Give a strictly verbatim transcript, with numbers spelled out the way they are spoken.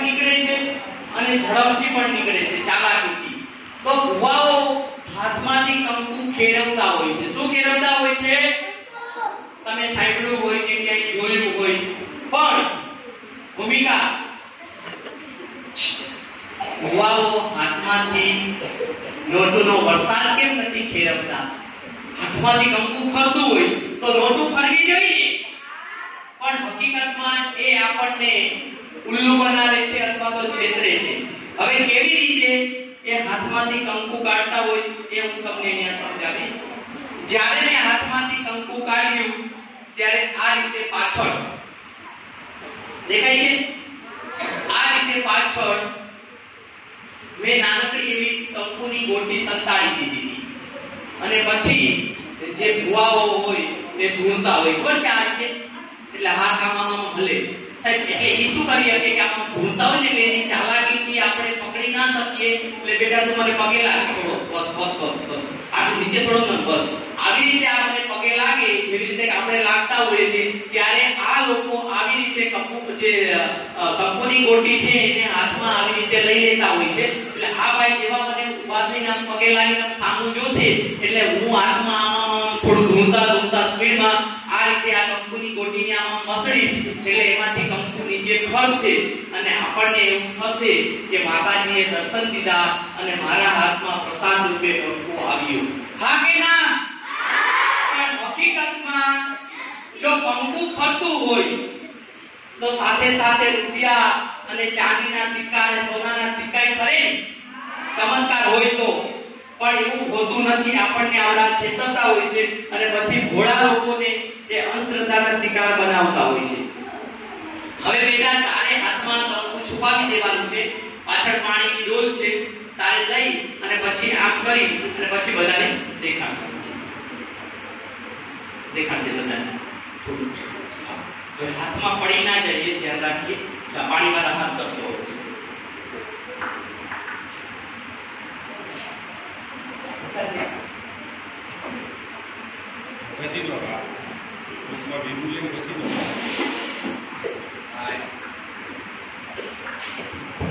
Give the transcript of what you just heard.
પણ નીકળે છે અને ઝડપથી પણ નીકળે છે ચાલાકીથી. તો ભુવાઓ હાથમાંથી કંકુ ખેરવતા હોય છે. શું ખેરવતા હોય છે? તમે સાંભળ્યું હોય કે ક્યાંય જોયું હોય. પણ ભૂમિકા ભુવાઓ હાથમાંથી લોટનો વરસાદ કેમ નથી ખેરવતા? હાથમાંથી કંકુ ફરતું હોય તો લોટું ફરવી જોઈએ, પણ હકીકતમાં એ આપણને ઉલ્લુ બનાવે છે અથવા તો છેતરે છે. હવે કેવી રીતે એ હાથમાંથી કંકુ કાઢતા હોય એ હું તમને અહીંયા સમજાવીશ. જ્યારે મેં હાથમાંથી કંકુ કાઢ્યું ત્યારે આ રીતે પાછળ દેખાય છે, આ રીતે પાછળ મેં નાનકડી એવી કંકુની ગોટી સંતાડી દીધી અને પછી જે ભુવાઓ હોય તે ઢૂંઢતા હોય ખબર છે આ રીતે, એટલે હાથ આમાં હલે સાહેબ, એટલે એ શું કરી શકે કે આમાં ઢૂંઢતા હોય ને એની ચાલાકીથી આપણે પકડી ના શકીએ. એટલે બેટા તું મને પગે લાગ થોડો, બસ બસ બસ બસ આટલું નીચે થોડો ને બસ. આવી રીતે આપણે પગે લાગે જેવી રીતે આપણે લાગતા હોઈએ તે ત્યારે આ લોકો આવી રીતે કંકુ જે કંકુની ગોટી છે એને હાથમાં આવી રીતે લઈ લેતા હોય છે. એટલે આ ભાઈ જેવા મને ઉભા થઈને આમ પગે લાગીને સામું જોશે એટલે હું હાથમાં આમ થોડું ઢૂંઢતા ઢૂંઢતા સ્પીડમાં આ રીતે આ કંકુની ગોટીને આમ મસળીશ એટલે એમાંથી કંકુ નીચે ખરશે અને આપણને એવું થશે કે માતાજીએ દર્શન દીધા અને મારા હાથમાં પ્રસાદ રૂપે કંકુ આવ્યું. હા કે ના? પણ હકીકતમાં જો કંકુ ફરતું હોય તો સાથે સાથે રૂપિયા અને ચાંદીના સિક્કા અને સોનાના સિક્કા ફરે ને, ચમત્કાર હોય તો. પણ એવું હોતું નથી. આપણને આવડા છેતરતા હોય છે અને પછી ભોળા લોકોને એ અંધશ્રદ્ધાના શિકાર બનાવતા હોય છે. હવે બેટા તારે હાથમાં કંકુ છુપાવી દેવાનું છે. પાછળ પાણીની ડોલ છે, તારે લઈ અને પછી આમ કરી અને પછી બધાને દેખાડવાનું છે. દેખાડ દે બધાને થોડું. હાથમાં પડી ના જાય એ ધ્યાન રાખીએ. પાણી વાળા હાથ કરતો હોય છે. પછી નો આ ઉસમાં બીબુલે પછી નો આય